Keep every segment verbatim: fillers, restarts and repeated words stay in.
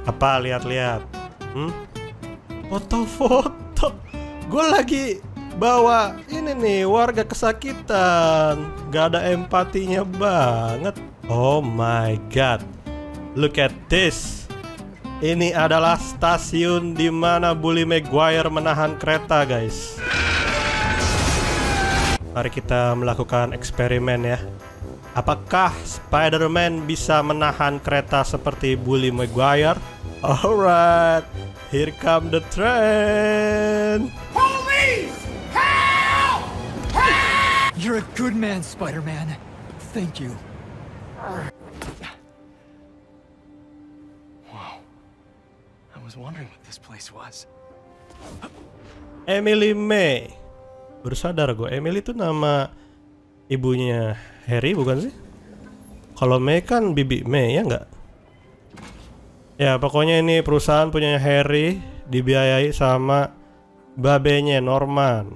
Apa lihat-lihat? Hmm? Foto-foto. Gue lagi bawa ini nih warga kesakitan. Gak ada empatinya banget. Oh my god. Look at this. Ini adalah stasiun di mana Bully Maguire menahan kereta, guys. Mari kita melakukan eksperimen ya. Apakah Spider-Man bisa menahan kereta seperti Bully Maguire? Alright, here come the train. Police! Help! Help! You're a good man, Spider-Man. Thank you. Wow. I was wondering what this place was. Emily May. Baru sadar gue, Emily itu nama ibunya Harry bukan sih? Kalau May kan Bibi May ya nggak? Ya pokoknya ini perusahaan punya Harry, dibiayai sama babenya Norman.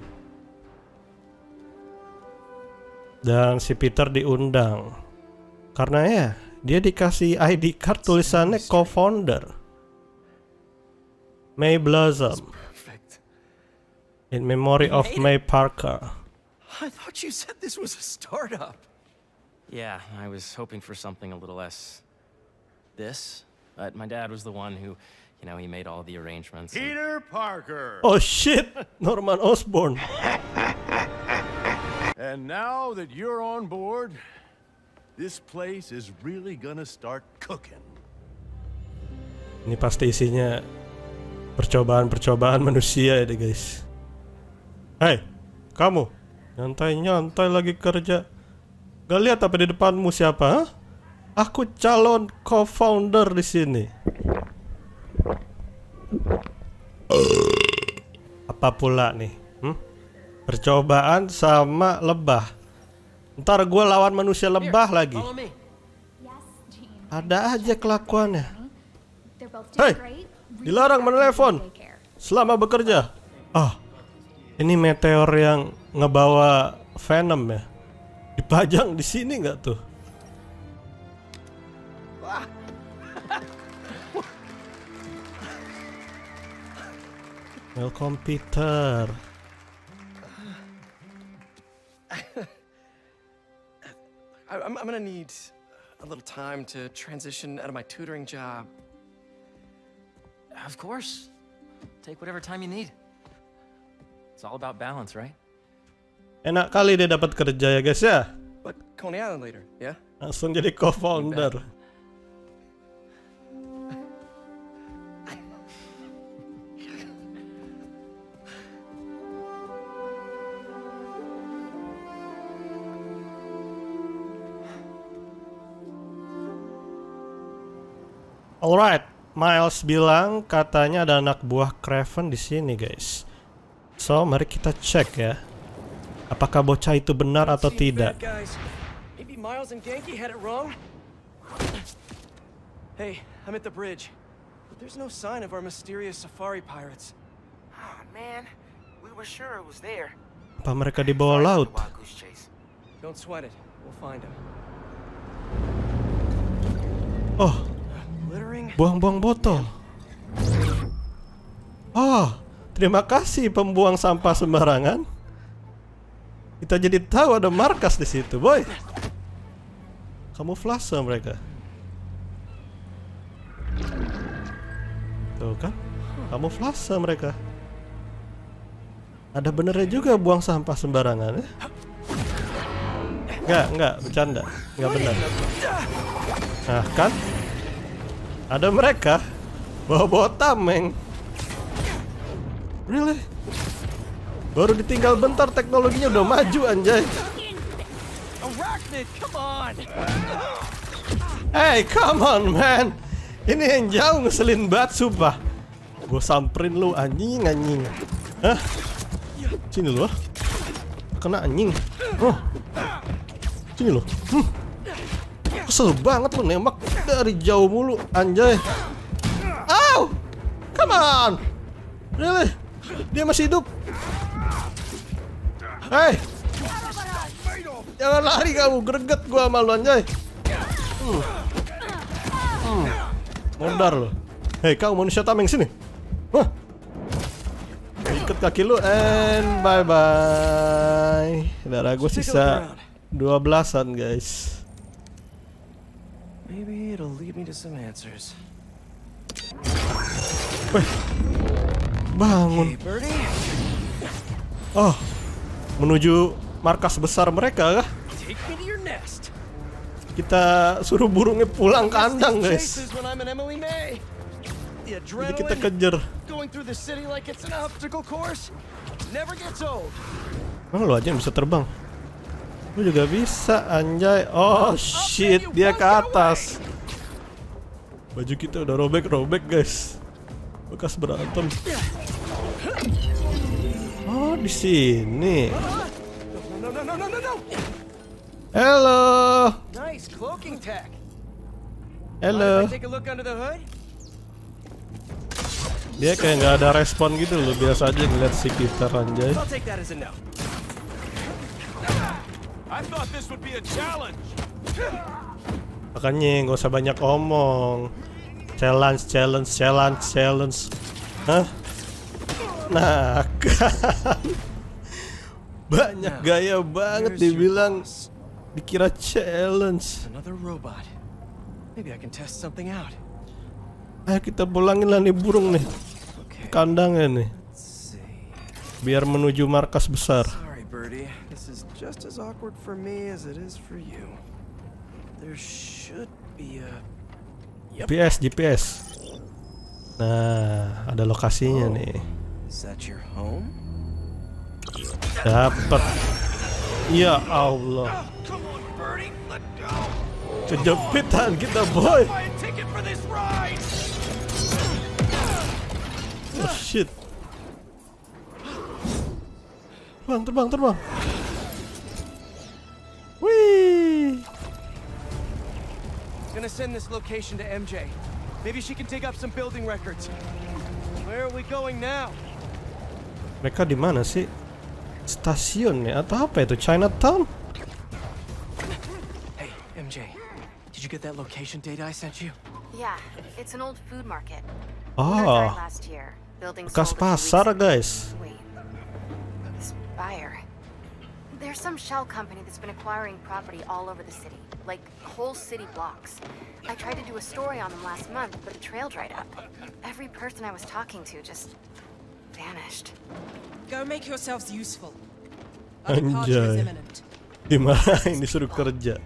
Dan si Peter diundang karena ya dia dikasih I D card tulisannya co-founder May Blossom. In memory of May Parker. I thought you said this was a startup. Yeah, I was hoping for something a little less this, but my dad was the one who, you know, he made all the arrangements. and- Peter Parker. Oh shit, Norman Osborn. And now that you're on board, this place is really gonna start cooking. Ini pasti isinya percobaan-percobaan manusia ya deh guys. Hei, kamu nyantai-nyantai lagi kerja. Gak lihat apa di depanmu siapa? Hah? Aku calon co-founder di sini. Apa pula nih? Hmm? Percobaan sama lebah. Ntar gue lawan manusia lebah lagi. Follow me. Ada aja kelakuannya. Hei, dilarang menelepon selama bekerja. Ah, ini meteor yang ngebawa Venom ya. Dipajang di sini nggak tuh? Welcome Peter. I, I'm, I'm gonna need a little time to transition out of my tutoring job. Of course. Take whatever time you need. It's all about balance, right? Enak kali dia dapat kerja ya guys ya. But Coney Island later, yeah? Langsung jadi co-founder. Alright, Miles bilang katanya ada anak buah Kraven di sini guys. So mari kita cek ya. Apakah bocah itu benar atau tidak? Maybe Miles and Genki had it wrong. Hey, I'm at the bridge. But there's no sign of our mysterious safari pirates. Oh man, we were sure it was there. Apa mereka di bawah laut? Wild goose chase. Don't sweat it. We'll find them. Oh, Littering. buang-buang botol. Oh, terima kasih pembuang sampah sembarangan. Kita jadi tahu ada markas di situ, boy. Kamuflase mereka. Tuh kan, kamuflase mereka. Ada benernya juga buang sampah sembarangan ya. Enggak, enggak, bercanda. Enggak benar. Nah kan, ada mereka bawa-bawa tameng. Really? Baru ditinggal bentar teknologinya udah maju anjay. Arachnid, come on! Hey, come on man. Ini yang jauh ngeselin banget sumpah. Gue samperin lu anjing anjing. Hah? Sini lu ah. Kena anjing. Oh. Sini lu. Hmm. Kesel banget lu nembak dari jauh mulu anjay. Ow! Come on. Really? Dia masih hidup. Hei, jangan lari kamu, greget gua sama lu anjay. Hmm. Hmm. Modar lo. Hei kau manusia tameng sini. Wah. Ikat kaki lu and bye bye. Darah gue sisa dua belasan guys. Maybe it'll lead me to some answers. Weh, bangun. Hey, Birdie. Oh, menuju markas besar mereka kah? Take me to your nest. Kita suruh burungnya pulang kandang guys. Chases when I'm an Emily May. The Jadi kita adrenaline kejar. going through the city like it's an obstacle course never gets old. Mana lu aja yang bisa terbang? Lu juga bisa anjay. Oh shit, dia ke atas. Baju kita udah robek-robek guys. Bekas berantem. Oh, di sini. No, no, no, no, no, no. Halo. Nice cloaking tech. Halo. Mind if I take a look under the hood? Dia kayak nggak ada respon gitu loh. Biasa aja ngeliat sekitar anjay. I'll take that as a no. I thought this would be a challenge. Makanya nggak usah banyak omong. Challenge, challenge, challenge, challenge. Hah? Nah, kan. Banyak gaya banget dibilang dikira challenge. Another robot. Maybe I can test something out. Ayo kita pulangin lah nih burung nih. Okay. Kandangnya nih. Let's see. Biar menuju markas besar. Sorry, Birdie. This is just as awkward for me as it is for you. There should be a G P S, G P S. Nah, ada lokasinya nih. Is that your home? Dapat. Ya Allah. Come on, Birdie, let go. Kejepitan kita, boy. Buy a ticket for this ride. Oh shit. Terbang, terbang, terbang. Wih. Gonna send this location to M J. Maybe she can dig up some building records. Where are we going now? Mereka di mana sih? Stasiun ya atau apa itu? Chinatown? Hey, M J. Did you get that location data I sent you? Yeah, it's an old food market. Oh, Last year, building bekas sold a few pasar weeks ago. guys. Wait, this buyer. There's some shell company that's been acquiring property all over the city, like whole city blocks. I tried to do a story on them last month, but the trail dried up. Every person I was talking to just vanished. Go make yourselves useful. Our departure is Anjay. imminent. Dimarahin disuruh kerja.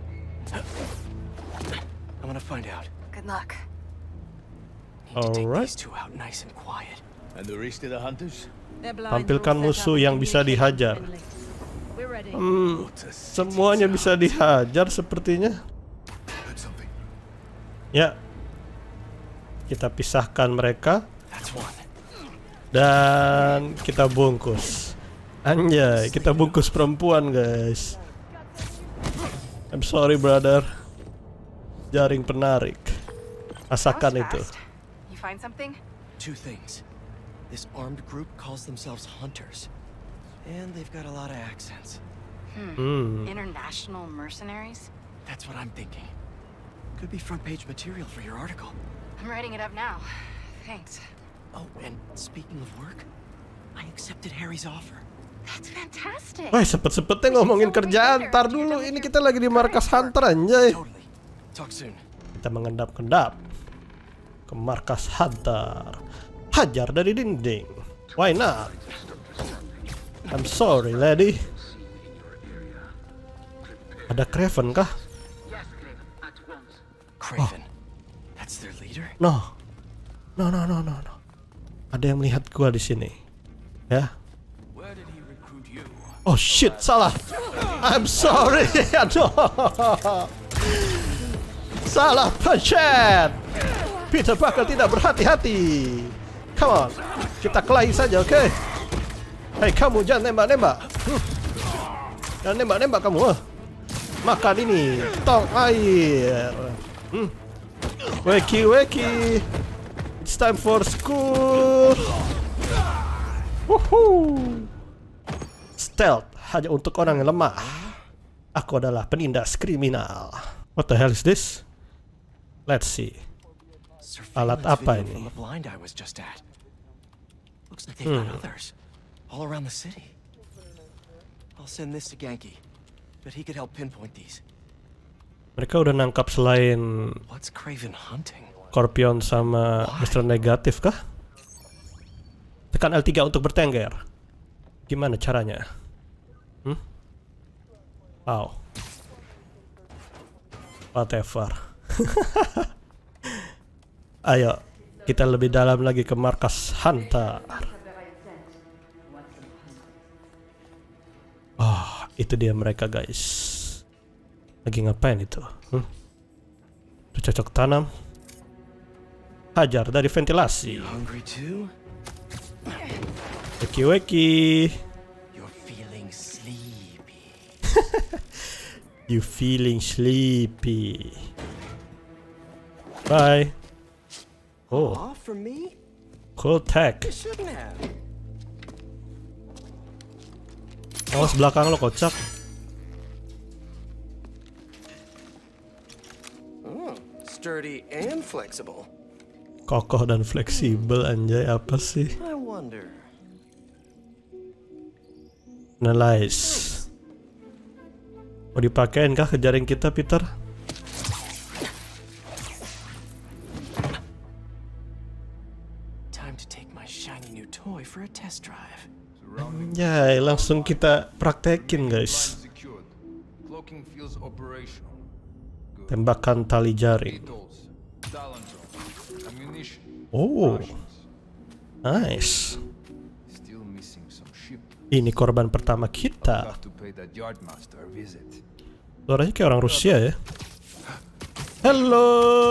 I'm gonna find out. Good luck. Need to take Alright. these two out nice and quiet. And the rest of the hunters? They're blind, Tampilkan they're all set musuh up yang and bisa dihajar. friendly. We're ready. Hmm, semuanya bisa dihajar sepertinya. Heard something. Ya, kita pisahkan mereka That's one. dan kita bungkus. Anjay, kita bungkus perempuan guys. I'm sorry brother. Jaring penarik. Rasakan itu. You find something? Two things. This armed group calls themselves hunters. And they've got a lot of accents. Hmm. International mercenaries? That's what I'm thinking. Could be front page material for your article. I'm writing it up now. Thanks. Oh, and speaking of work, I accepted Harry's offer. That's fantastic. Wah, sepet-sepetnya ngomongin kerjaan. Ntar dulu, ini kita lagi di markas Hunter anjay. Totally. Talk soon. Kita mengendap-endap ke markas Hunter. Hajar dari dinding. Why not? I'm sorry, lady. Ada Craven kah? Craven. That's their leader? No. No, no, no, no, no. Ada yang melihat gua di sini. Ya. Where did he recruit you? Oh shit, salah. I'm sorry. Aduh. Salah pencet. Peter Parker tidak berhati-hati. Come on. Kita kelahi saja, oke? Okay? Hei, kamu jangan nembak-nembak. Hmm. Jangan nembak-nembak kamu. Huh? Makan ini. Tong air. Hmm. Weki, weki. It's time for school. Woohoo. Stealth hanya untuk orang yang lemah. Aku adalah penindas kriminal. What the hell is this? Let's see. Alat Surveillance apa video ini? from the blind I was just at. Looks like they've got Hmm. others all around the city. I'll send this to Genki, but he could help pinpoint these. Mereka udah nangkap selain What's Craven hunting? Scorpion sama Mister Negatif kah? Tekan L tiga untuk bertengger. Gimana caranya? Hmm? Wow. Whatever. Ayo, kita lebih dalam lagi ke markas Hunter. Oh, itu dia mereka guys. Lagi ngapain itu? Hmm? Itu cocok tanam. Hajar dari ventilasi. Hungry too? Weki weki. You're feeling sleepy. You feeling sleepy. Bye. Oh, Aw, for me? cool tech. You shouldn't have. Awas belakang lo kocak. Mm, sturdy and flexible. Kokoh dan fleksibel anjay, apa sih? I wonder. Nice. Mau dipakein kah ke jaring kita, Peter? Time to take my shiny new toy for a test drive. Ya, langsung kita praktekin guys. Secured. Cloaking fields operational. Good. Tembakan tali jaring. Vehicles, talent zone, ammunition. Oh, rations. nice. Still missing some ship. Ini korban pertama kita. Have to pay that yardmaster a visit. Suaranya kayak orang Rusia ya. Hello.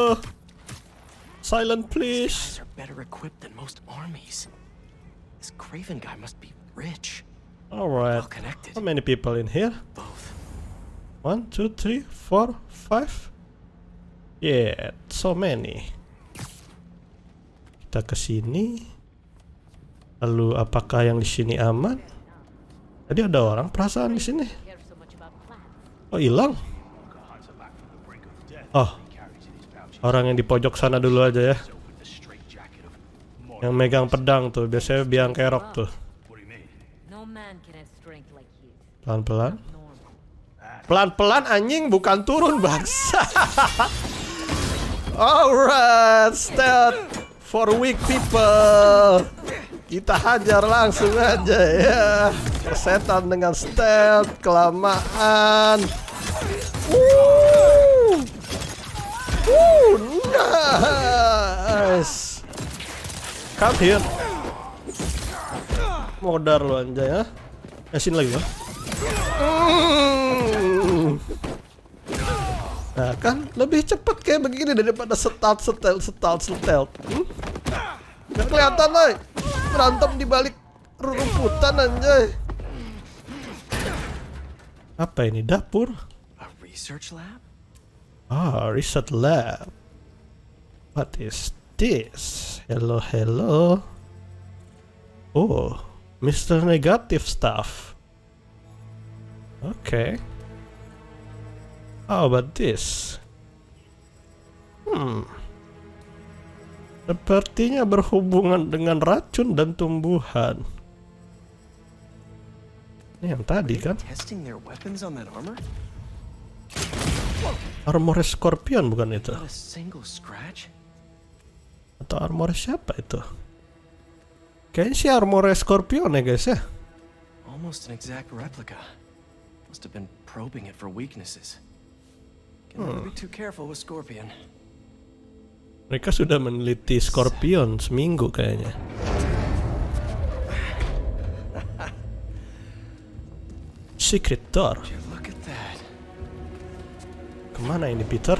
Silent please. These guys are better equipped than most armies. This Craven guy must be rich. Alright. Well connected. How many people in here? Both. One, two, three, four, five. Yeah, so many. Kita ke sini. Lalu apakah yang di sini aman? Tadi ada orang perasaan di sini. Oh, hilang. Oh. Orang yang di pojok sana dulu aja ya. Yang megang pedang tuh, biasanya biang kerok tuh. Pelan-pelan. Pelan-pelan anjing, bukan turun bangsa. Alright, stealth for weak people. Kita hajar langsung aja ya. Setan dengan stealth, kelamaan. Woo! Woo, nice. Come here. Modar lu anjay ya. Eh, sini lagi ya. Mm. Nah kan lebih cepet kayak begini daripada stealth stealth stealth stealth. Hmm? Gak kelihatan lah. Berantem di balik rumputan anjay. Apa ini, dapur? A research lab? Ah, research lab. What is this? Hello, hello. Oh, Mister Negative stuff. Okay. How about this? Hmm. Sepertinya berhubungan dengan racun dan tumbuhan. Ini yang tadi kan? Testing their weapons on that armor? Armor Scorpion bukan itu? Not a single scratch? Atau armor siapa itu? Kayaknya sih armor Scorpion ya guys ya. Almost an exact replica. Must have been probing it for weaknesses. Can never be too careful with Scorpion. Mereka sudah meneliti Scorpion seminggu kayaknya. Secret door. Look at that. Kemana ini Peter?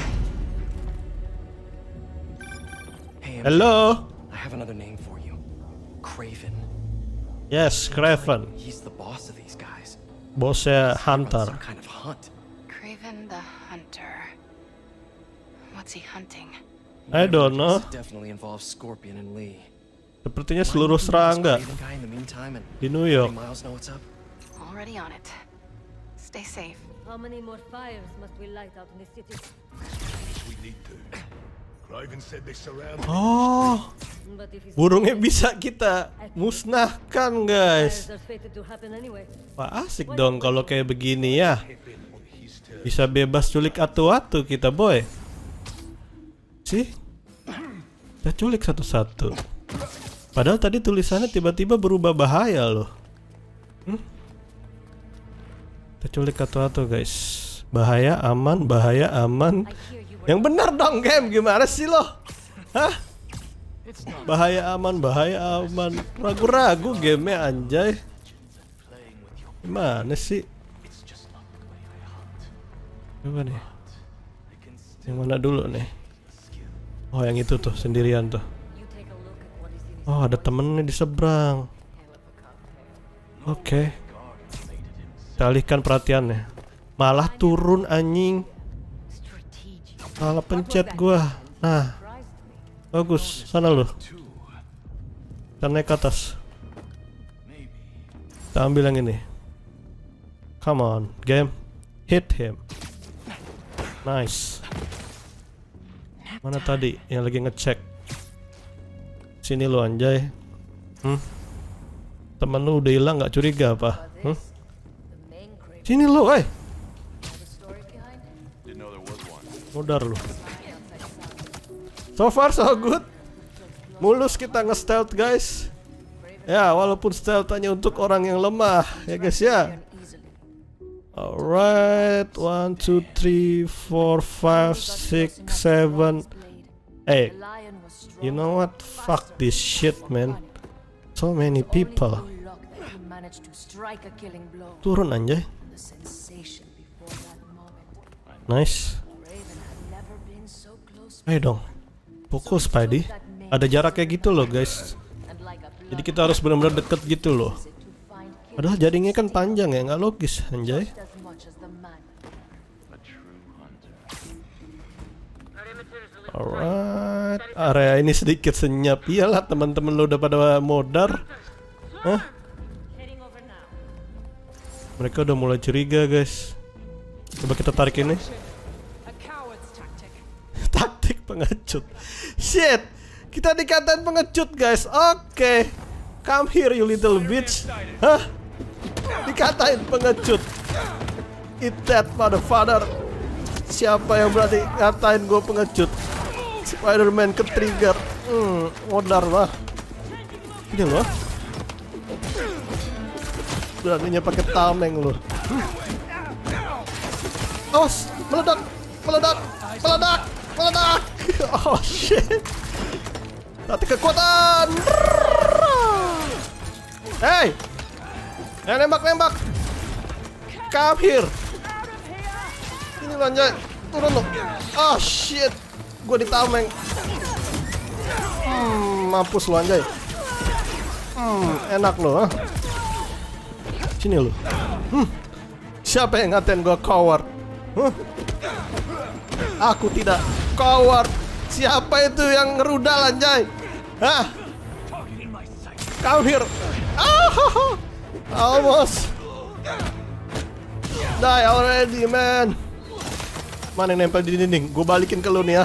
Hey, Hello. I have another name for you. Craven. Yes, Craven. He's the boss of these guys. Bosnya Some Hunter. kind of hunt. Craven the Hunter. What's he hunting? I don't know. This definitely involves Scorpion and Lee. Sepertinya seluruh serangga Craven guy in the meantime and di New York. Miles know what's up. Already on it. Stay safe. How many more fires must we light out in the city? We need to. Oh, burungnya bisa kita musnahkan, guys. Wah, asik dong kalau kayak begini ya. Bisa bebas culik atu-atu kita, boy. Sih, kita culik satu-satu. Padahal tadi tulisannya tiba-tiba berubah bahaya loh. Hmm? Kita culik atu-atu, guys. Bahaya, aman, bahaya, aman. Yang benar dong, game. Gimana sih lo? Hah? Bahaya aman, bahaya aman. Ragu-ragu gamenya, anjay. Gimana sih? Coba nih. Yang mana dulu nih? Oh, yang itu tuh, sendirian tuh. Oh, ada temennya di seberang. Oke. Okay. Kita alihkan perhatiannya. Malah turun, anjing. Salah pencet gua. Nah, bagus. Sana lu. Kita naik ke atas. Kita ambil yang ini. Come on, game. Hit him. Nice. Mana tadi yang lagi ngecek? Sini lu, anjay. Hmm? Temen lu udah hilang, nggak curiga apa? Hmm? Sini lu, eh. Mudar lu. So far so good. Mulus kita nge-stealth, guys. Ya, walaupun stealth hanya untuk orang yang lemah, ya guys ya. Alright, one, two, three, four, five, six, seven, eight. You know what? Fuck this shit, man. So many people. Turun, anjay. Nice. Ayo dong, pukul Spidey. Ada jaraknya gitu loh, guys. Jadi kita harus benar-benar deket gitu loh. Padahal jaringnya kan panjang ya, nggak logis, anjay. Alright, area ini sedikit senyap. Iyalah, teman-teman lo udah pada modar. Hah? Mereka udah mulai curiga, guys. Coba kita tarik ini. Taktik pengecut. Shit, kita dikatain pengecut, guys. Oke, okay. Come here, you little bitch. Hah? Dikatain pengecut. Eat that, motherfucker. Siapa yang berani ngatain gue pengecut? Spider-Man ke trigger. Hmm, modar lah. Ini loh. Beraninya pakai tameng loh. Hmm. Awas, meledak, meledak, meledak. Meledak. Oh shit. Nanti kekuatan. Hey, eh, nembak-nembak. Come here. Ini lanjut. Turun lo. Oh shit. Gue ditameng. Hmm, mampus lo, anjay. Hmm, enak lo, huh? Sini lo. Hmm. Siapa yang ngatain gue coward? Huh? Aku tidak coward. Siapa itu yang ngerudal, anjay? Hah? Come here. Ah, almost. Die already, man. Mana yang nempel di dinding? Gue balikin ke lu nih ya.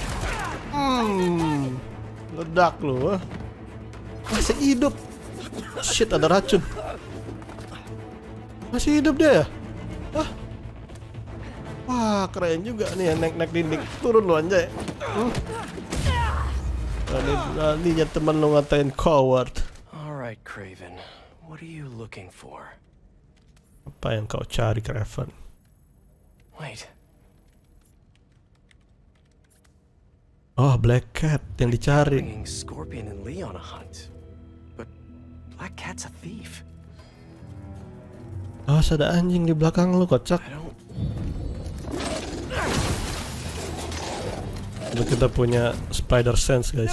Hmm, ledak lu. Huh? Masih hidup. Shit, ada racun. Masih hidup dia ya? Hah? Wah, keren juga nih ya, naik-naik dinding. Turun lu, anjay. Hmm? Berani-beraninya temen lu ngatain coward. Alright, Kraven. What are you looking for? Apa yang kau cari, Kraven? Wait. Oh, Black Cat yang dicari. Bringing Scorpion and Lee on a hunt. But Black Cat's a thief. Oh, ada anjing di belakang lu, kocak. Lalu kita punya spider sense, guys.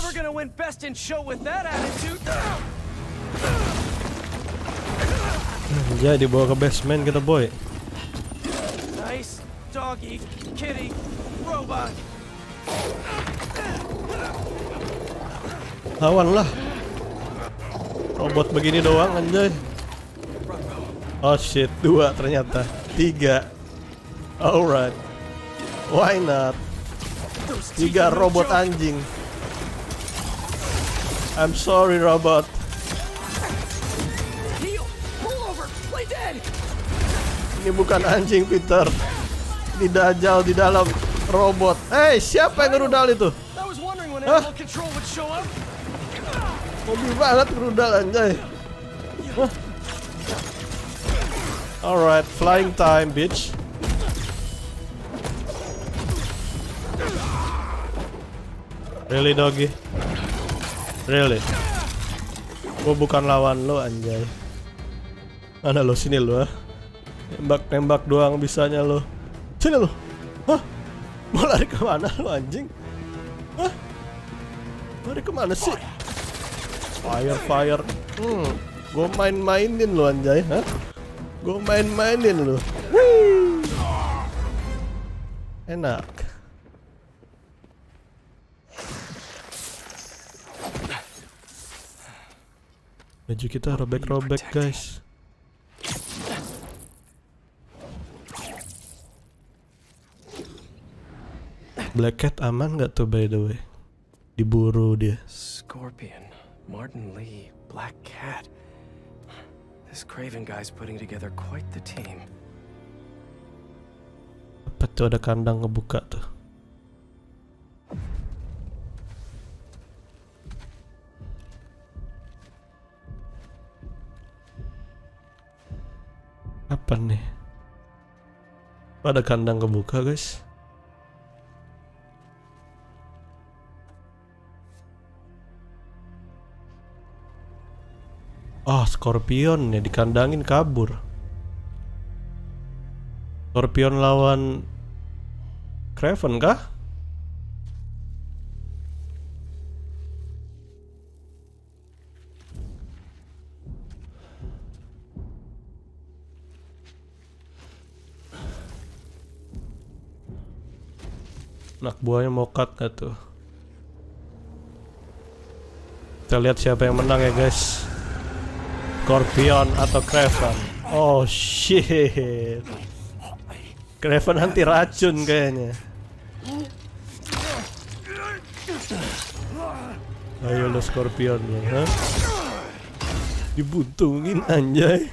Jadi dibawa ke basement kita, boy. Nice doggy, kitty, robot. Lawan lah. Robot begini doang, anjay. Oh shit, dua ternyata. Tiga. Alright. Why not? Tiga robot anjing. I'm sorry robot. Ini bukan anjing Peter. Ini Dajjal di dalam robot. Hey, siapa yang ngerudal itu? Hah? Mobil banget ngerudal anjay. Hah? Alright, flying time bitch. Really doggy? Really? Gue bukan lawan lo anjay. Mana lo, sini lo ah. Nembak-nembak doang bisanya lo. Sini lo. Hah? Mau lari kemana lo anjing? Hah? Lari kemana sih? Fire fire. Hmm. Gue main-mainin lo anjay. Hah? Gue main-mainin lo. Wih. Enak. Baju kita robek-robek guys. Black Cat aman nggak tuh by the way? Diburu dia. Scorpion, Martin Lee, Black Cat. This Craven guy's putting together quite the team. Apa tuh, ada kandang ngebuka tuh. Apa nih? Ada kandang kebuka guys. Oh, Scorpion ya, dikandangin kabur. Scorpion lawan Craven kah? Anak buahnya mau cut gak tuh? Kita lihat siapa yang menang ya guys. Scorpion atau Craven? Oh shit. Craven anti racun kayaknya. Ayo lo Scorpion lo, huh? Dibuntungin anjay.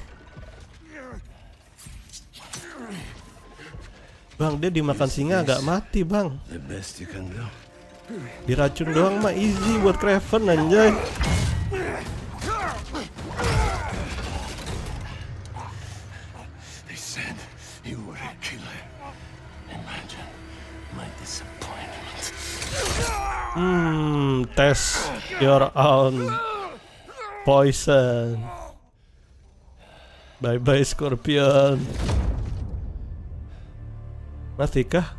Bang, dia dimakan singa agak mati bang. Diracun doang mah easy buat Craven anjay. Hmm, test your own poison. Bye bye Scorpion. Mati kah?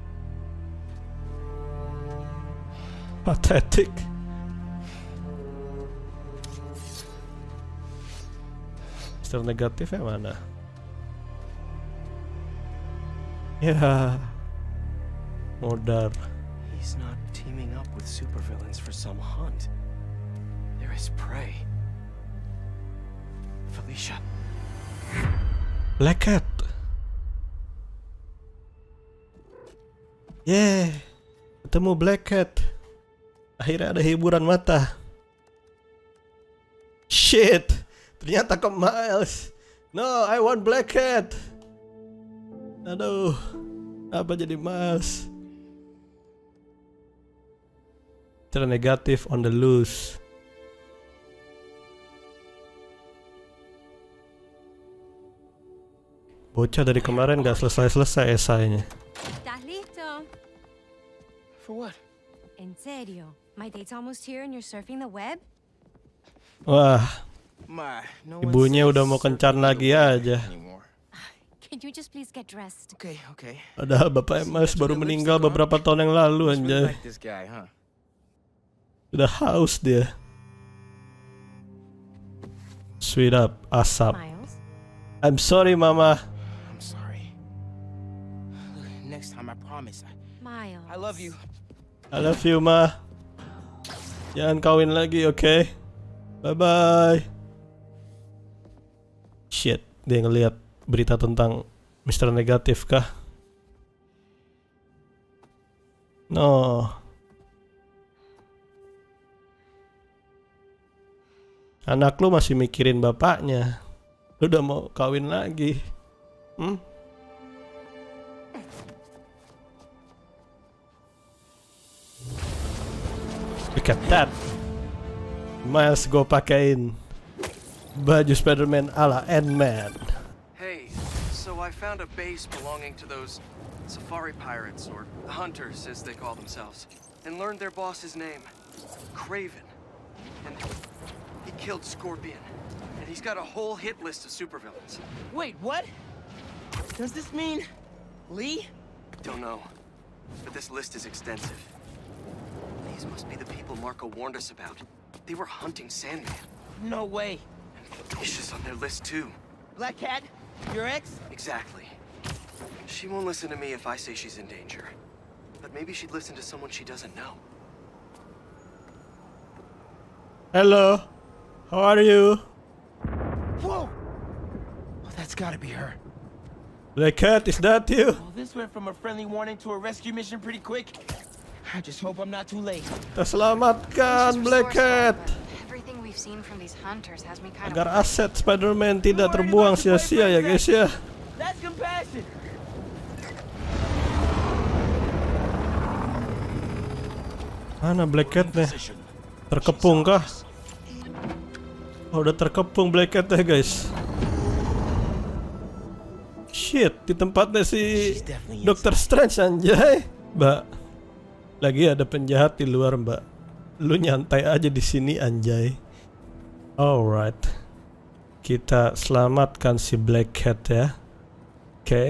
Pathetic. Mister Negatif yang mana? Ya, modar. He's not teaming up with supervillains for some hunt. There is prey. Felicia. Black Cat. Yeah, ketemu Black Cat. Akhirnya ada hiburan mata. Shit, ternyata ke Miles. No, I want Black Cat. Aduh, apa jadi Miles? Mister Negatif on the loose. Bocah dari kemarin gak selesai-selesai esainya. For what? En serio? My date's almost here and you're surfing the web? Wah, My, no ibunya udah mau kencan lagi aja. Can you just please get dressed? Okay, okay. Padahal bapak Miles baru meninggal beberapa tahun yang lalu anjay. Like this guy, huh? Udah haus dia. Sweet up, asap. Miles? I'm sorry mama. I'm sorry. Next time I promise. I, Miles. I love you. I love you ma. Jangan kawin lagi, oke? Okay? Bye bye. Shit, dia ngeliat berita tentang Mister Negatif kah? No. Anak lu masih mikirin bapaknya. Lu udah mau kawin lagi. Hmm? Look at that. Miles gue pakein baju Spider-Man ala Ant-Man. Hey, so I found a base belonging to those safari pirates, or hunters as they call themselves, and learned their boss's name, Kraven. And he killed Scorpion. And he's got a whole hit list of supervillains. Wait, what? Does this mean Lee? Don't know, but this list is extensive. These must be the people Marco warned us about. They were hunting Sandman. No way. And Felicia's on their list too. Black Cat? Your ex? Exactly. She won't listen to me if I say she's in danger. But maybe she'd listen to someone she doesn't know. Hello. How are you? Whoa! Oh, that's gotta be her. Black Cat, is that you? Well, this went from a friendly warning to a rescue mission pretty quick. I just hope I'm not too late. Kita selamatkan Black Cat Everything we've seen from these hunters has me kind agar of aset Spider-Man tidak terbuang sia-sia ya guys ya. That's compassion. Mana Black Cat nih? Terkepung kah? Oh, udah terkepung Black Cat ya guys. Shit, di tempatnya si Doctor Strange anjay. Mbak, lagi ada penjahat di luar mbak. Lu nyantai aja di sini anjay. Alright, kita selamatkan si Black Cat ya. Oke. Okay.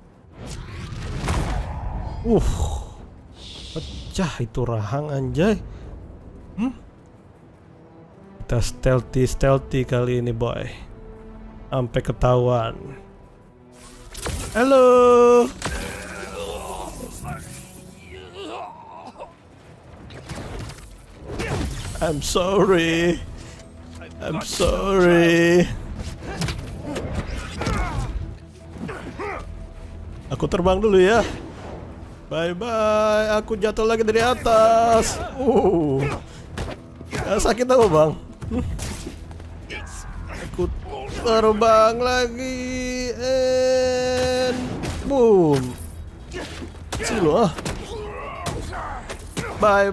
Uh, pecah itu rahang anjay. Hmm? Kita stealthy stealthy kali ini boy. Sampai ketahuan. Halo. I'm sorry. I'm sorry. Aku terbang dulu ya. Bye bye. Aku jatuh lagi dari atas. Uh. Ya, sakit apa bang? Aku terbang lagi. And boom. Sini lo ah. Bye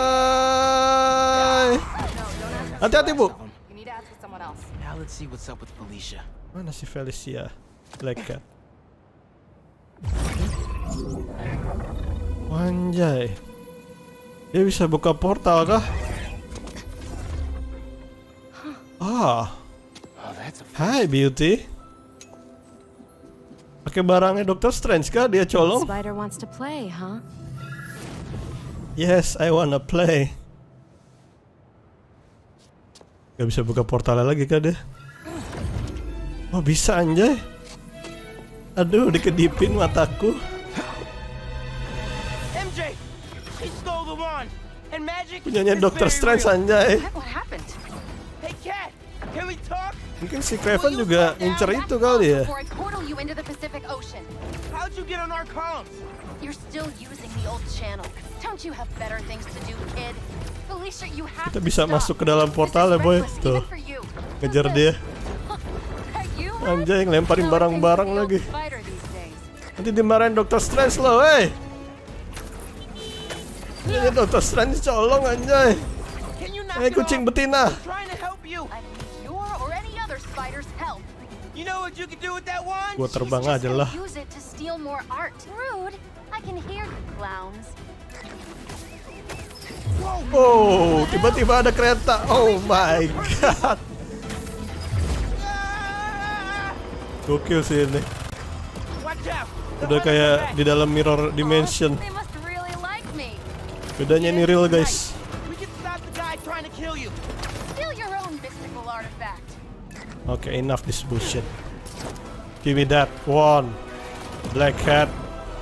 bye. Hati-hati bu. Now let's see what's up with Felicia. Mana si Felicia? Black Cat. Anjay. Dia bisa buka portal kah? Ah. Hai Beauty. Pakai barangnya Doctor Strange kah dia colong? Spider wants to play, huh? Yes, I wanna play. Gak bisa buka portalnya lagi kah dia? Oh bisa anjay. Aduh dikedipin mataku. M J, he stole the wand and magic. Punyanya Doctor Strange anjay. What happened? Hey Cat, can we talk? Mungkin si Kraven juga incer itu kali ya. Before I portal you into the Pacific Ocean. How'd you get on our comms? You're still using the old channel. Don't you have better things to do, kid? Felicia, you have Kita to bisa stop. masuk ke dalam portalnya boy. Tuh. Kejar dia. Anjay ngelemparin barang-barang lagi. Nanti dimarahin Doctor Strange loh, hey. Ini Doctor Strange colong anjay. Eh kucing betina. Gua terbang aja lah. Oh, tiba-tiba ada kereta. Oh my god. Gokil sih ini. Udah kayak di dalam mirror dimension. Bedanya ini real guys. Oke, okay, enough this bullshit. Give me that one. Black Cat.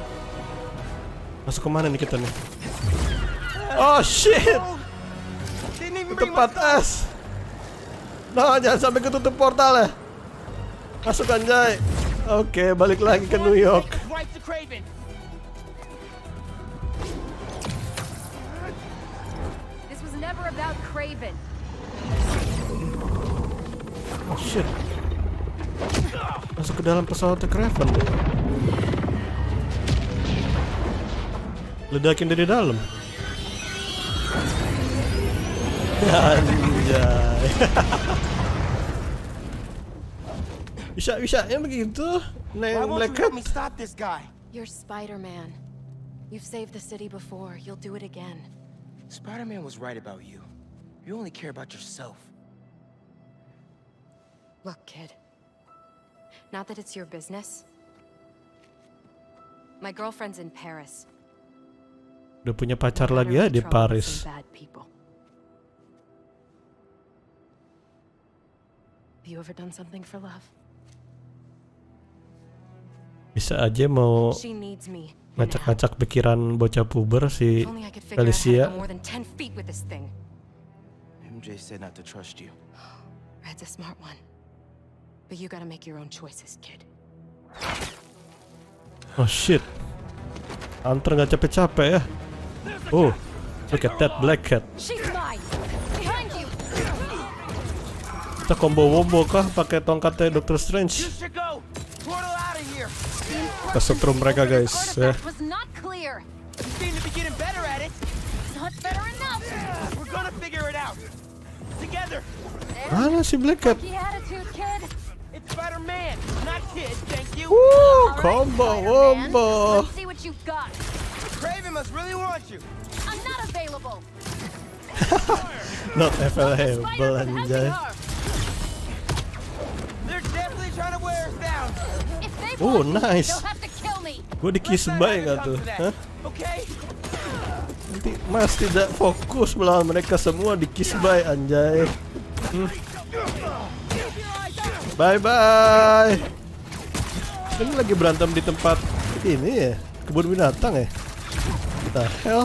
Masuk kemana nih kita nih? Oh shit. Tempat es. Nah, jangan sampai ketutup portal ya. Masuk anjay. Oke, okay, balik lagi ke New York. Whatever about Craven? Oh shit. Masuk ke dalam pesawat Craven deh. Ledakin dari dalam. Anjay. Bisa-bisa ya begitu. Neng Black Cat. You're Spider-Man. You've saved the city before. You'll do it again. Spider-Man was right about you. You only care about yourself. Look, kid. Not that it's your business. My girlfriend's in Paris. Udah punya pacar lagi ya di Paris. Bad people. Have you ever done something for love? Bisa aja mau ngacak-ngacak pikiran bocah puber si Felicia. M J said not to trust you. Red's a smart one. But you gotta make your own choices, kid. Oh shit. Hunter nggak capek-capek ya. Oh, look at that Black Cat. Kita combo-wombo kah pakai tongkatnya Doctor Strange? Kita setrum mereka guys ya. Mana si Black Cat? Woo, combo wombo. Craven must really want you. I'm not available. Not available anjay. They're definitely trying to wear us down. Oh, nice. Gue di kiss bye gak tuh? Hah? Nanti Mas tidak fokus melawan mereka semua di kiss bye anjay. Hmm. Bye bye. Ini lagi berantem di tempat ini ya, kebun binatang ya. What the hell?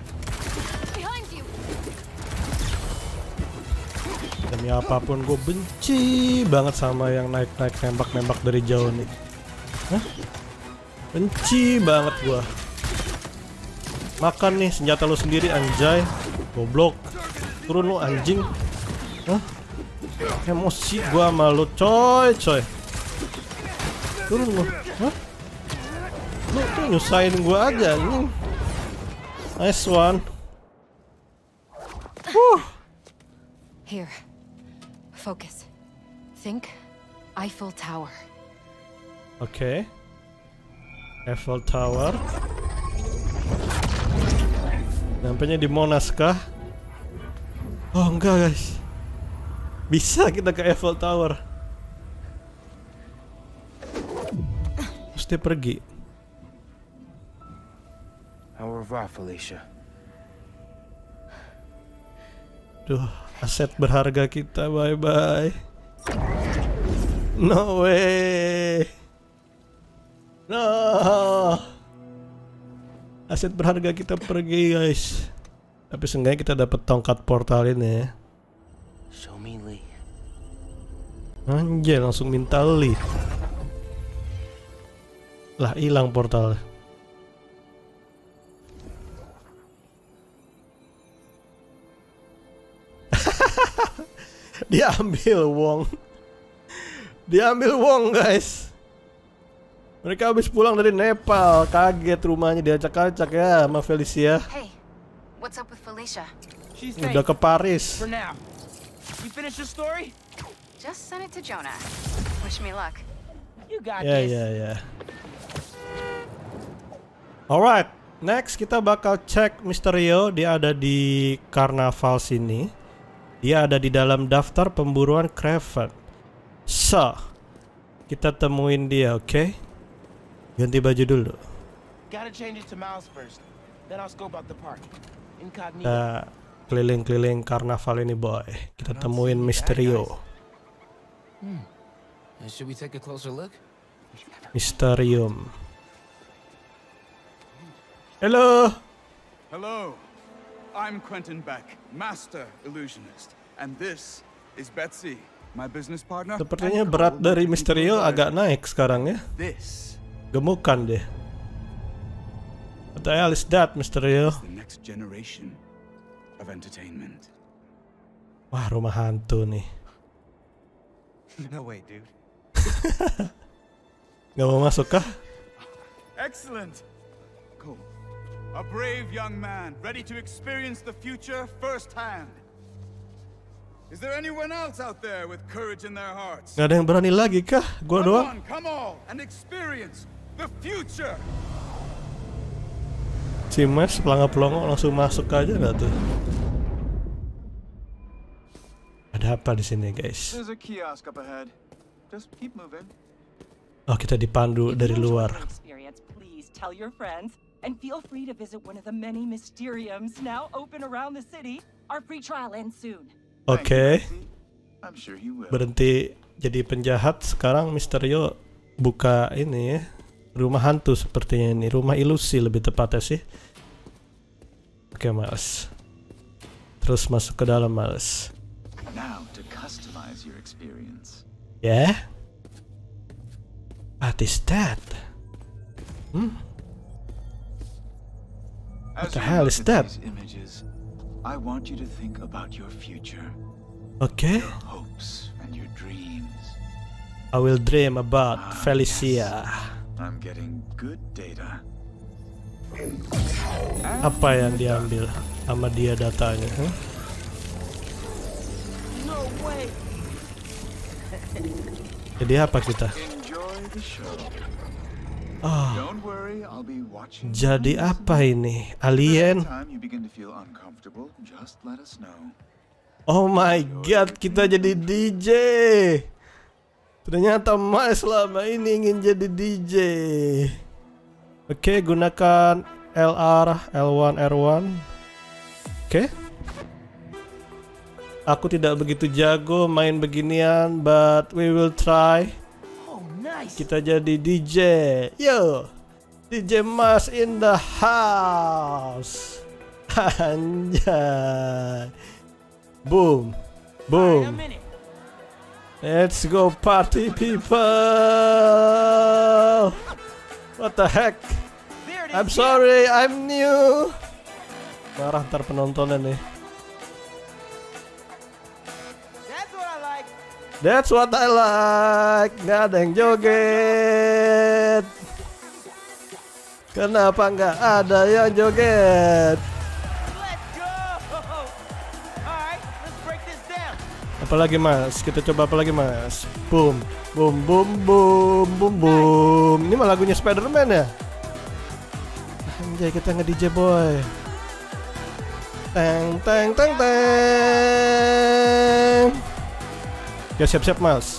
Demi apapun gue benci banget sama yang naik-naik nembak-nembak dari jauh nih. Hah? Benci banget gua. Makan nih senjata lu sendiri anjay. Goblok. Turun lu anjing. Hah? Emosi gua sama lu coy coy. Turun lu. Hah? Lu tuh nyusahin gua aja anjing. Nice one. Huh. Here. Focus. Think Eiffel Tower. Oke. Okay. Eiffel Tower. Nampaknya di Monas kah? Oh enggak guys. Bisa kita ke Eiffel Tower. Terus dia pergi. Au revoir, Felicia. Duh, aset berharga kita bye bye. No way. No. Aset berharga kita pergi guys. Tapi seenggaknya kita dapat tongkat portal ini ya. Show me Lee. Anjir langsung minta Lee. Lah hilang portal. Dia ambil Wong. Dia ambil Wong guys. Mereka habis pulang dari Nepal, kaget rumahnya diacak-acak ya sama Felicia. Hey, what's up with Felicia? Udah ke Paris. For now. You finish the story? Just send it to Jonah. Wish me luck. You got Ya this. ya ya. Alright, next kita bakal cek Mysterio. Dia ada di karnaval sini. Dia ada di dalam daftar pemburuan Craven. So, kita temuin dia, oke? Okay? Ganti baju dulu. Gotta change it to Miles first. Then I'll scope out the park. Incognito. Kita keliling-keliling karnaval ini, boy. Kita temuin Mysterio. Hmm. Should we take a closer look? Mysterium. Hello. Hello. I'm Quentin Beck, Master Illusionist, and this is Betsy, my business partner. Sepertinya berat dari Mysterio agak naik sekarang ya. This Gemukan deh. What the hell is that, Mysterio? the next generation of entertainment. Wah, rumah hantu nih. No way, dude. Gak mau masuk kah? Excellent. Cool. A brave young man, ready to experience the future firsthand. Is there anyone else out there with courage in their hearts? Gak ada yang berani lagi kah? Gua Come doang. on, come all and experience the future. Si Mas pelangga-pelongo langsung masuk aja gak tuh? Ada apa di sini, guys? There's a kiosk up ahead. Just keep moving. Oh, kita dipandu dari luar. Experience, please tell your friends and feel free to visit one of the many Mysteriums now open around the city. Our free trial ends soon. Oke. Okay. I'm sure he will. Berhenti jadi penjahat, sekarang Mysterio buka ini ya. Rumah hantu sepertinya ini, rumah ilusi lebih tepatnya sih. Oke, okay, Miles. Terus masuk ke dalam, Miles. Now to customize your experience. Yeah? What is that? Hmm? What the hell is that? Images, I want you to think about your future. Okay. Your hopes and your dreams. I will dream about ah, Felicia. Yes. I'm getting good data. Apa yang diambil sama dia datanya? Huh? No way. Jadi apa kita? Oh. Jadi apa ini? Alien? Oh my god, kita jadi D J. Ternyata Miles selama ini ingin jadi D J. Oke, okay, gunakan L R, L satu, R satu. Oke. Okay. Aku tidak begitu jago main beginian, but we will try. Oh, nice. Kita jadi D J. Yo, D J Mas in the house. Anjay. Boom, boom. Let's go party people. What the heck? I'm sorry, I'm new. Marah ntar penontonnya nih. That's what I like. Gak ada yang joget. Kenapa nggak ada yang joget? Apalagi Mas? Kita coba apalagi Mas? Boom, boom, boom, boom, boom, boom. Ini mah lagunya Spider-Man ya? Anjay, kita nge-D J boy. Teng, teng, teng, teng. Ya siap-siap Mas.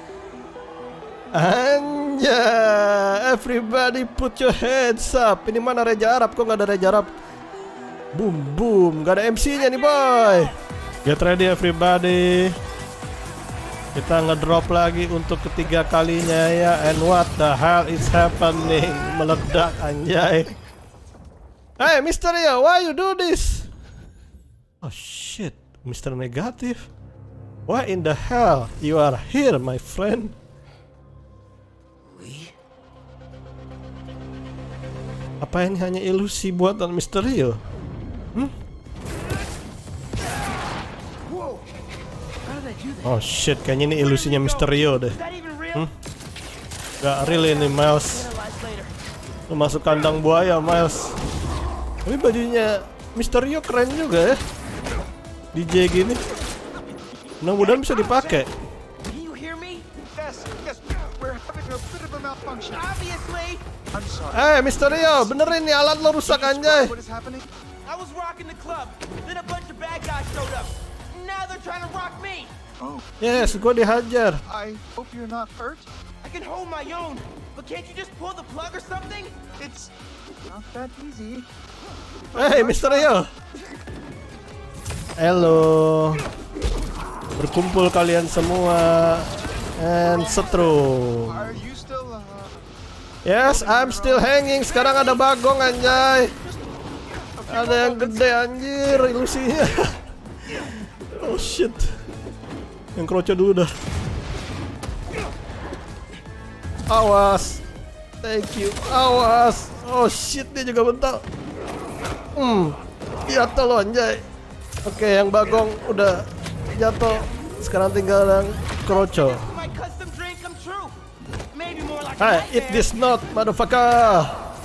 Anjay, everybody put your hands up. Ini mana Reja Arab? Kok nggak ada Reja Arab? Boom, boom. Gak ada M C-nya nih boy. Get ready everybody. Kita ngedrop lagi untuk ketiga kalinya ya. And what the hell is happening? Meledak anjay. Hey Mysterio, why you do this? Oh shit, Mister Negative. Why in the hell you are here, my friend? Apa ini hanya ilusi buatan Mysterio? Hmm? Oh shit, kayaknya ini ilusinya Mysterio deh. Hmm? Gak real ini Miles. Lu masuk kandang buaya Miles. Tapi bajunya Mysterio keren juga ya. D J gini. Mudah-mudahan bisa dipakai. Eh, Mysterio, benerin nih alat lo rusak anjay. Yes, gue dihajar. I hope you're not hurt. I can hold my own, but can't you just pull the plug or something? It's not that easy. Hey, Mysterio. Halo. Berkumpul kalian semua. And setrum. Yes, I'm still hanging. Sekarang ada Bagong anjay. Ada yang gede anjir ilusinya. Oh shit. Yang kroco dulu dah. Awas. Thank you. Awas. Oh shit, dia juga bentak. Hmm. Jatuh lo anjay. Oke, yang Bagong udah jatuh. Sekarang tinggal yang kroco. My custom dream come true. Maybe more like Hey, a eat this not, motherfucker.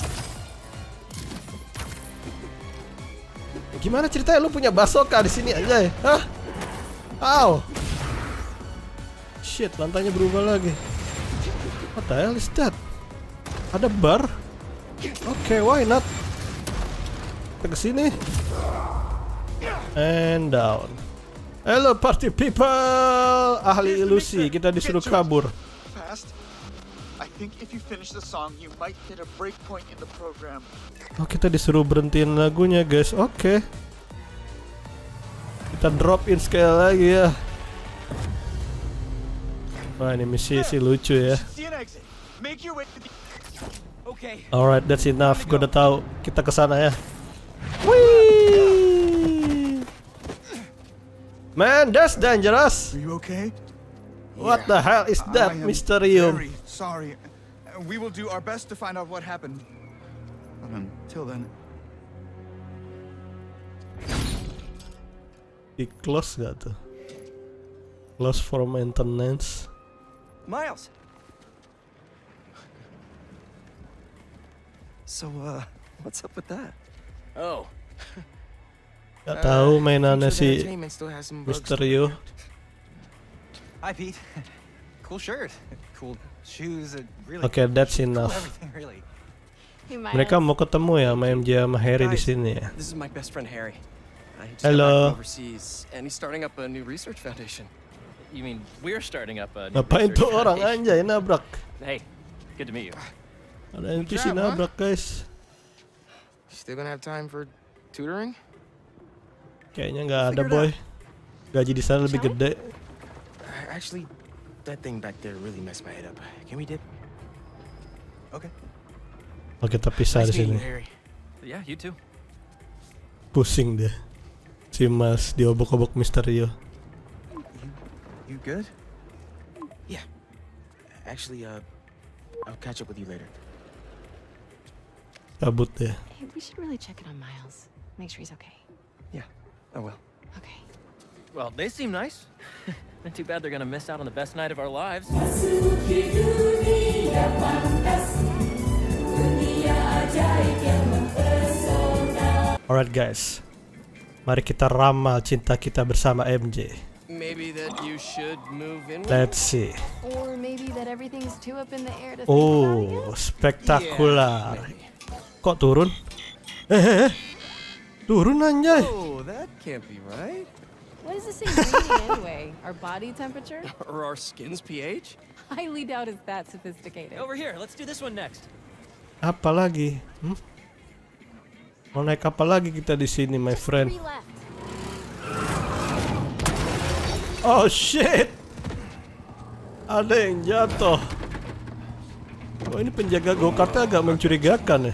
Gimana ceritanya lu punya basoka di sini aja? Hah? Ow. Shit, lantainya berubah lagi. What the hell is that? Ada bar? Oke, okay, why not? Kita kesini. And down. Hello party people. Ahli ilusi, kita disuruh kabur. Fast. I think if you finish the song, you might hit a break point in the program. Oh, kita disuruh berhentiin lagunya, guys. Oke. Okay. Kita drop in sekali lagi ya. Wah, ini misi sih lucu ya. Alright, that's enough. Gue udah tahu. Kita kesana ya. Whee! Man, that's dangerous. Are you okay? What the hell is that, Mysterium? Very sorry. We will do our best to find out what happened. But until then. Di close gak tuh? Close for maintenance. Miles. So, uh, what's up with that? Oh. Gak tahu mainannya si Mysterio. Hi, Pete. Cool shirt, cool shoes, really. Oke, okay, that's enough. Really. Mereka mau ketemu ya sama M J sama Harry di sini ya. This is my best friend Harry. Halo. Overseas, and he's starting up a new research foundation. You mean we're starting up a new Ngapain tuh research orang foundation? anjay nabrak? Hey, good to meet you. Ada N P C nabrak, guys. Still gonna have time for tutoring? Kayaknya nggak ada, boy. Gaji di sana lebih gede. Actually, that thing back there really messed my head up. Can we dip? Okay. Oke, kita pisah di sini. Yeah, you too. Pusing deh. Si Mas diobok-obok Mysterio. You good? Yeah. Actually, uh, I'll catch up with you later. Kabut deh. Hey, we should really check in on Miles. Make sure he's okay. Yeah, I will. Okay. Well, they seem nice. Not too bad they're gonna miss out on the best night of our lives. Alright guys, mari kita ramal cinta kita bersama M J. Maybe that you should move in. Let's see. Or maybe that everything's too up in the air to think Oh, spektakular. Kok turun? Eh, eh, turun anjay. Oh, that can't be right. What is this thing reading anyway? Our body temperature? Or our skin's pH? Highly doubt it's that sophisticated. Over here, let's do this one next. Apa lagi? Hmm? Mau naik apa lagi kita di sini, my friend? Oh shit! Ada yang jatuh. Oh, ini penjaga go-kartnya agak mencurigakan ya.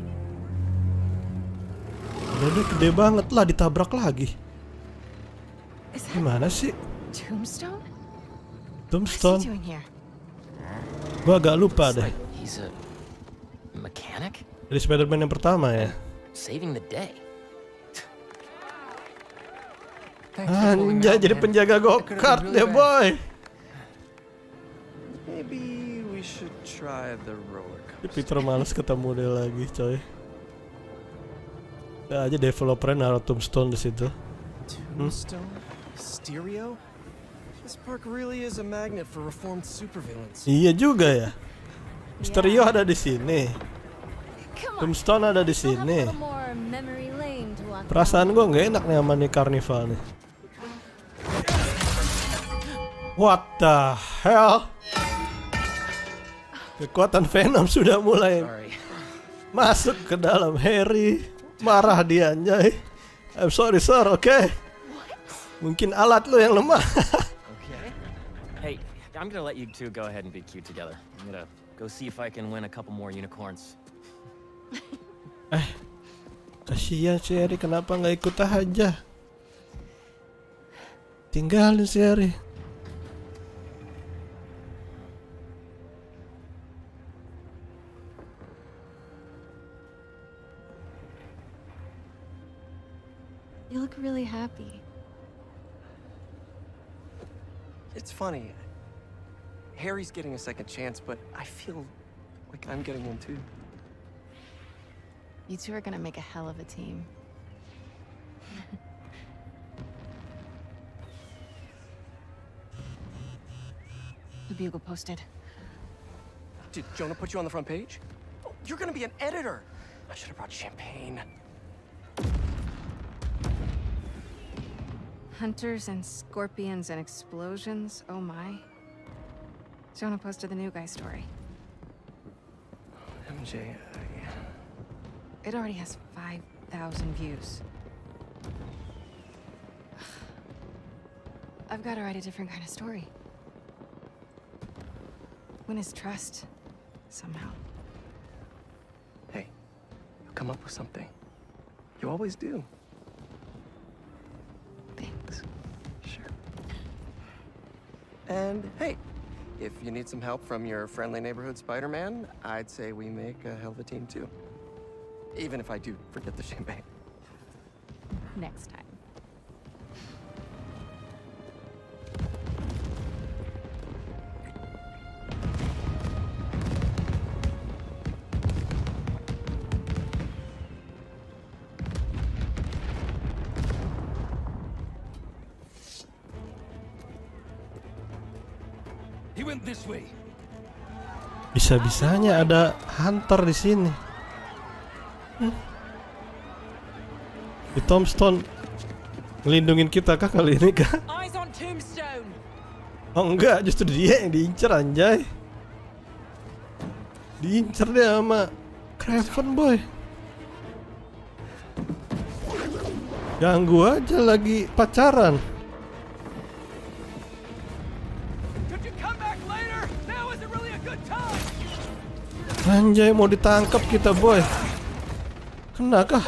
Udah gede banget lah, ditabrak lagi. Gimana sih? Tombstone? Tombstone? Gua agak lupa deh. He's a mechanic? Dari Spider-Man yang pertama ya. Saving the day. Anjay, jadi penjaga go-kart deh, boy. Maybe we should try the roller coaster. Peter males ketemu dia lagi, coy. Ya aja developernya naruh Tombstone di situ. Tombstone? Stereo? This park really is a magnet for reformed supervillains. Iya juga ya. Mysterio ada di sini. Tombstone ada di sini. Perasaan gue nggak enak nih sama nih Carnival nih. What the hell? Kekuatan Venom sudah mulai masuk ke dalam Harry. Marah dia anjay. I'm sorry sir, oke? Okay? Mungkin alat lo yang lemah. Okay. Hey, I'm gonna let you two go ahead and be cute together. I'm gonna go see if I can win a couple more unicorns. Eh, kasihan si Harry, kenapa nggak ikut aja? Tinggalin si Harry. You look really happy. it's funny. Harry's getting a second chance, but I feel like I'm getting one too. You two are gonna make a hell of a team. The Bugle posted. Did Jonah put you on the front page? Oh, you're gonna be an editor. I should have brought champagne. Hunters and scorpions and explosions, oh my. Jonah posted the new guy story. M J, uh, yeah. It already has five thousand views. I've got to write a different kind of story. Win his trust, somehow. Hey, you'll come up with something. You always do. Thanks. Sure. And hey, if you need some help from your friendly neighborhood Spider-Man, I'd say we make a hell of a team too. Even if I do forget the champagne. Next time. He went this way. Bisa-bisanya ada hunter di sini. Hmm. Di Tombstone ngelindungin kita kah kali ini kah? Eyes on Tombstone. Oh enggak, justru dia yang diincar anjay. Diincar dia sama Kraven boy. Ganggu aja lagi pacaran. Anjay mau ditangkap kita boy. Kena kah?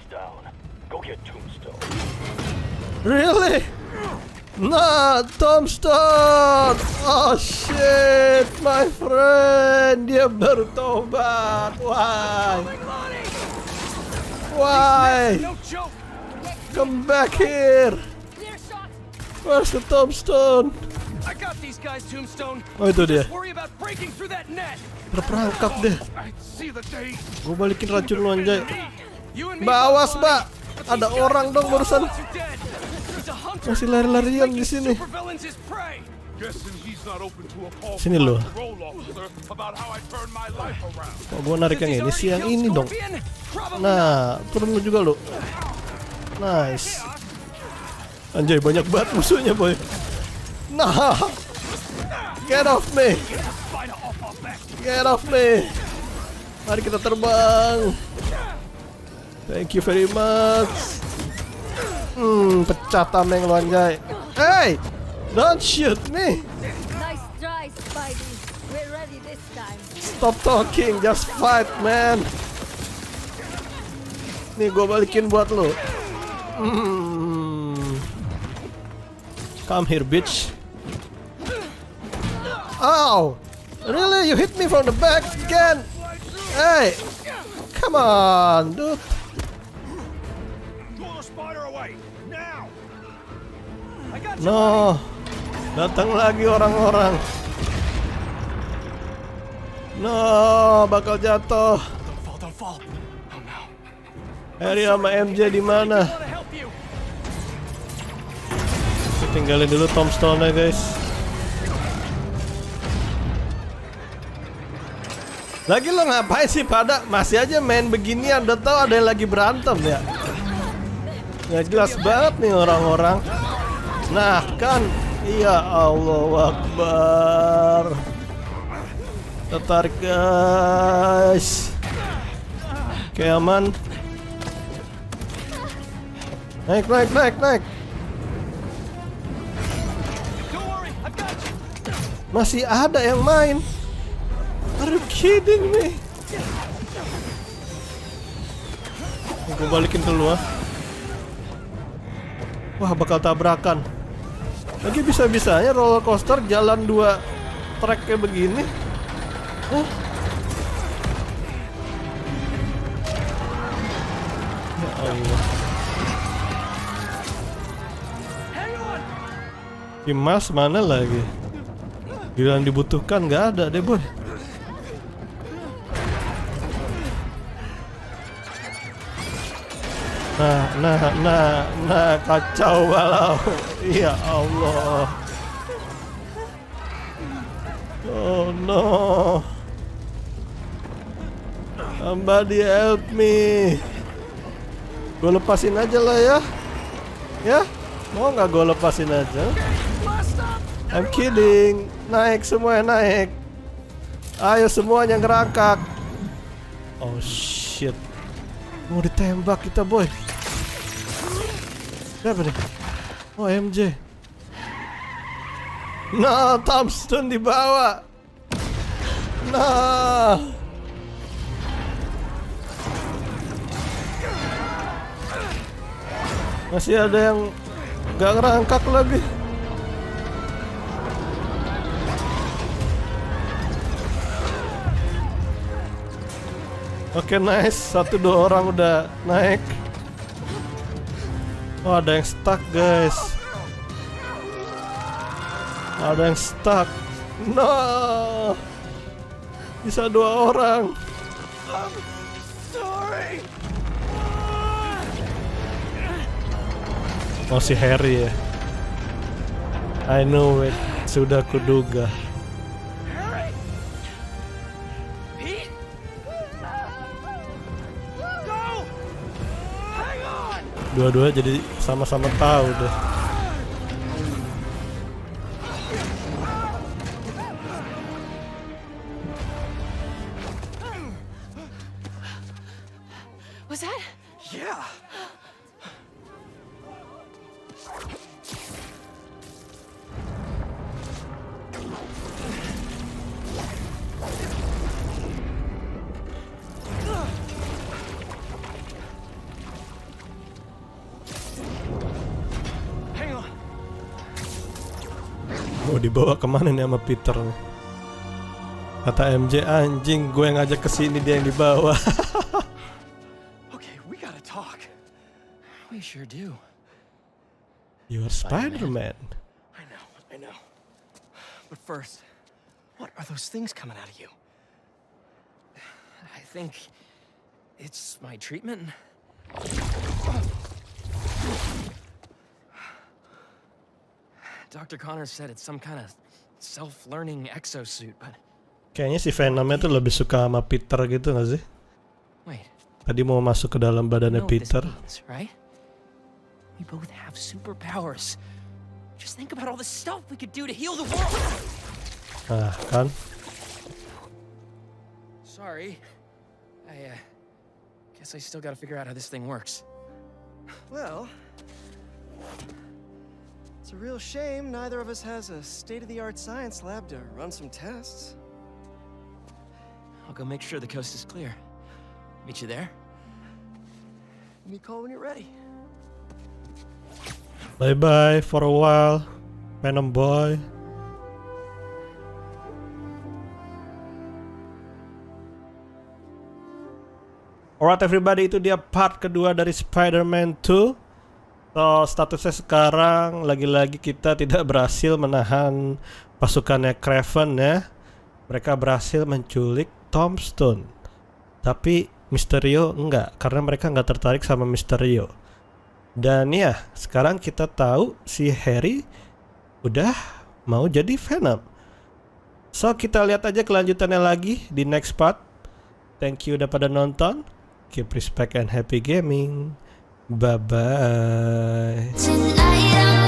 Really? Nah, Tombstone. Oh shit, my friend. Dia baru tobat. Why? Why? Come back here. Where's the Tombstone? I got these guys, Tombstone. Oh itu dia. Worry about breaking through that net. Terperangkap deh. Gue balikin racun lu anjay. Mbak awas mbak. Ada orang dong barusan. Masih lari-larian di sini. Sini lo. Kok gue narik yang ini sih, yang ini dong. Nah, turun lu juga lo. Nice. Anjay banyak banget musuhnya boy. Nah, get off me. Get off me. Mari kita terbang. Thank you very much. Hmm, pecah tameng lo anjay. Hey, don't shoot me. Nice try, Spidey. We're ready this time. Stop talking, just fight, man. Nih, gue balikin buat lo. Hmm. Come here, bitch. Ow! Really? You hit me from the back again? Hey! Come on, dude. No. Datang lagi orang-orang. No, bakal jatuh. Harry sama M J di mana? Tinggalin dulu Tombstone-nya, guys. Lagi lo ngapain sih pada? Masih aja main beginian, udah tahu ada yang lagi berantem ya. Nggak jelas banget nih orang-orang. Nah kan, iya Allahu Akbar. Tertarik guys. Oke aman. Naik naik naik naik. Masih ada yang main. Are you kidding me? Gue balikin dulu ah. Wah bakal tabrakan. Lagi bisa-bisanya roller coaster jalan dua trek kayak begini. Huh? Ya Allah. Si Miles mana lagi? Giliran dibutuhkan nggak ada deh boy. Nah, nah, nah, nah, kacau balau. Ya Allah. Oh no. Somebody help me. Gue lepasin aja lah ya. Ya, mau nggak gue lepasin aja? I'm kidding. Naik semuanya naik. Ayo semuanya ngerangkak. Oh shit. Mau ditembak kita boy. Siapa nih? Oh M J. Nah, Tombstone dibawa. Nah. Masih ada yang gak ngerangkak lagi. Oke, nice. Satu dua orang udah naik. Oh, ada yang stuck, guys. Ada yang stuck. No. Bisa dua orang. I'm sorry. Oh, si Harry ya. I know it. Sudah kuduga. Dua-dua jadi sama-sama tahu deh. Was that? Yeah. Mau dibawa kemana nih sama Peter? Kata M J, anjing gue yang ngajak kesini dia yang dibawa. Okay, we gotta talk. We sure do. You are Spider-Man. I know, I know. But first, what are those things coming out of you? I think it's my treatment. Doctor Connors said it's some kind of self-learning exosuit, but kayaknya si Venomnya tuh lebih suka sama Peter gitu gak sih? wait. Tadi mau masuk ke dalam badannya You know what this Peter. means, right? We both have superpowers. Just think about all the stuff we could do to heal the world. Nah, kan? Sorry. I uh, guess I still gotta figure out how this thing works. Well, it's a real shame neither of us has a state-of-the-art science lab to run some tests. I'll go make sure the coast is clear. Meet you there? Give me a call when you're ready. Bye-bye for a while, Venom boy. Alright everybody, itu dia part kedua dari Spider-Man two. So, statusnya sekarang lagi-lagi kita tidak berhasil menahan pasukannya Kraven ya. Mereka berhasil menculik Tombstone. Tapi Mysterio enggak, karena mereka enggak tertarik sama Mysterio. Dan ya, sekarang kita tahu si Harry udah mau jadi Venom. So, kita lihat aja kelanjutannya lagi di next part. Thank you udah pada nonton. Keep respect and happy gaming. Bye-bye.